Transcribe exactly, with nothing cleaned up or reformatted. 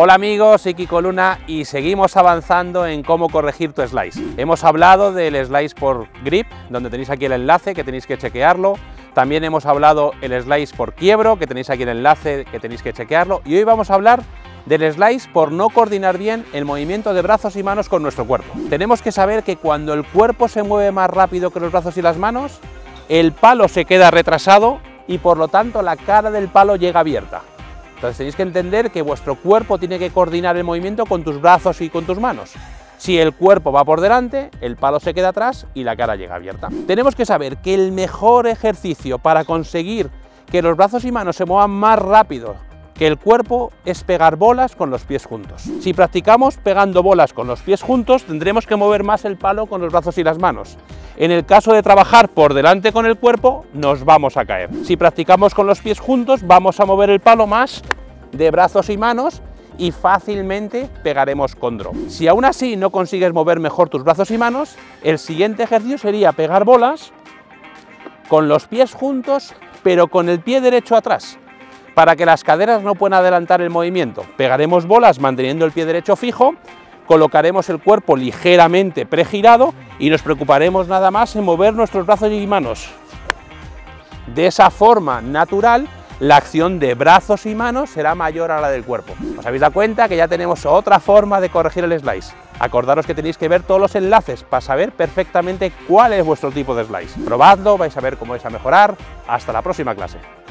Hola amigos, soy Kiko Luna y seguimos avanzando en cómo corregir tu slice. Hemos hablado del slice por grip, donde tenéis aquí el enlace que tenéis que chequearlo. También hemos hablado el slice por quiebro, que tenéis aquí el enlace que tenéis que chequearlo. Y hoy vamos a hablar del slice por no coordinar bien el movimiento de brazos y manos con nuestro cuerpo. Tenemos que saber que cuando el cuerpo se mueve más rápido que los brazos y las manos, el palo se queda retrasado y por lo tanto la cara del palo llega abierta. Entonces tenéis que entender que vuestro cuerpo tiene que coordinar el movimiento con tus brazos y con tus manos. Si el cuerpo va por delante, el palo se queda atrás y la cara llega abierta. Tenemos que saber que el mejor ejercicio para conseguir que los brazos y manos se muevan más rápido que el cuerpo es pegar bolas con los pies juntos. Si practicamos pegando bolas con los pies juntos, tendremos que mover más el palo con los brazos y las manos. En el caso de trabajar por delante con el cuerpo, nos vamos a caer. Si practicamos con los pies juntos, vamos a mover el palo más de brazos y manos y fácilmente pegaremos con drop. Si aún así no consigues mover mejor tus brazos y manos, el siguiente ejercicio sería pegar bolas con los pies juntos, pero con el pie derecho atrás, para que las caderas no puedan adelantar el movimiento. Pegaremos bolas manteniendo el pie derecho fijo, colocaremos el cuerpo ligeramente pregirado y nos preocuparemos nada más en mover nuestros brazos y manos. De esa forma natural, la acción de brazos y manos será mayor a la del cuerpo. ¿Os habéis dado cuenta que ya tenemos otra forma de corregir el slice? Acordaros que tenéis que ver todos los enlaces para saber perfectamente cuál es vuestro tipo de slice. Probadlo, vais a ver cómo vais a mejorar. Hasta la próxima clase.